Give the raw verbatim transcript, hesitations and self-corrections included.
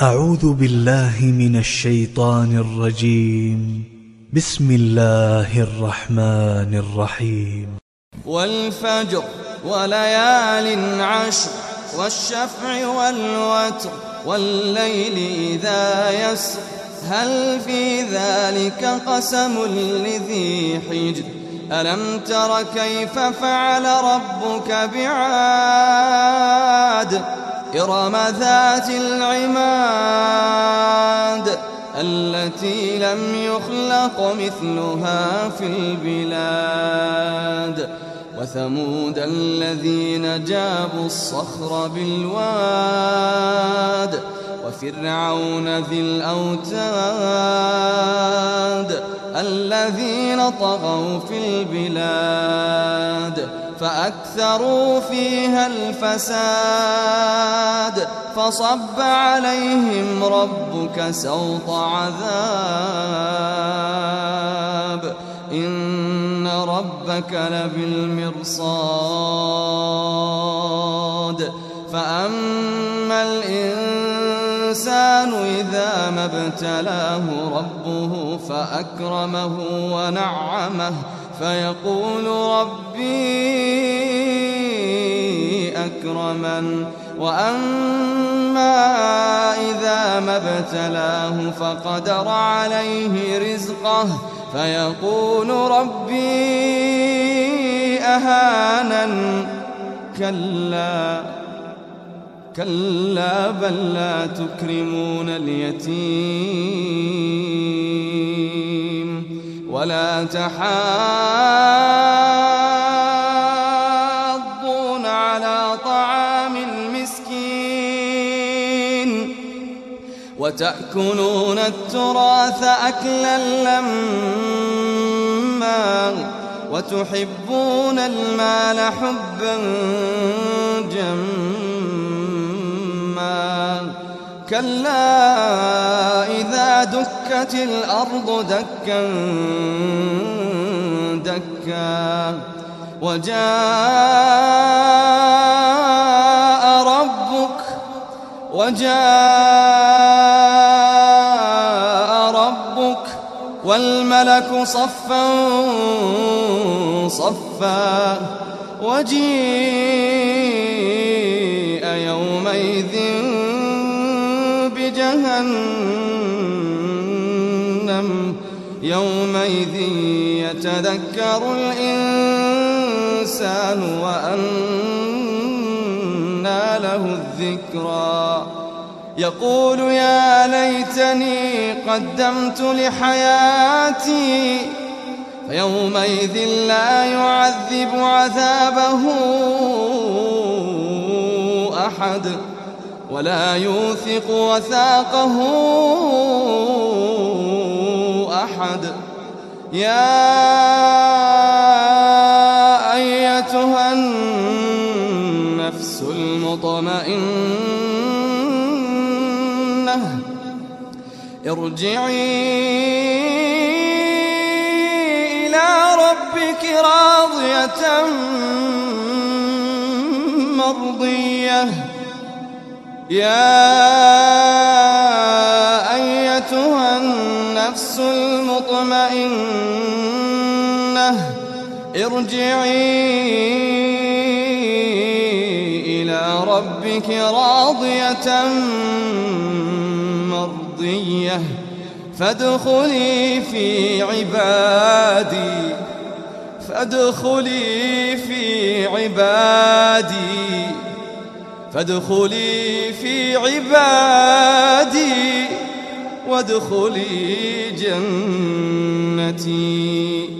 أعوذ بالله من الشيطان الرجيم. بسم الله الرحمن الرحيم. والفجر وليال عشر والشفع والوتر والليل إذا يسر هل في ذلك قسم لذي حجر ألم تر كيف فعل ربك بعاد إرم ذات العماد التي لم يخلق مثلها في البلاد وثمود الذين جابوا الصخر بالواد وفرعون ذي الأوتاد الذين طغوا في البلاد فأكثروا فيها الفساد فصب عليهم ربك سوط عذاب إن ربك لبالمرصاد فأما الإنسان إذا ما ابتلاه ربه فأكرمه ونعمه فيقول ربي أكرمن وأما إذا ما ابتلاه فقدر عليه رزقه فيقول ربي أهانن كلا كلا بل لا تكرمون اليتيم ولا تحاضون على طعام المسكين وتأكلون التراث أكلا لما وتحبون المال حبا جما كلا إذا دكت الأرض دكا دكا وجاء ربك وجاء ربك والملك صفا صفا وجيء يومئذ بجهنم يومئذ يتذكر الإنسان وأنى له الذكرى يقول يا ليتني قدمت لحياتي فيومئذ لا يعذب عذابه أحد ولا يوثق وثاقه أحد يا أيتها النفس المطمئنة ارجعي إلى ربك راضية مرضية يا أيتها النفس المطمئنة ارجعي إلى ربك راضية مرضية فادخلي في عبادي فادخلي في عبادي فادخلي في عبادي وادخلي جنتي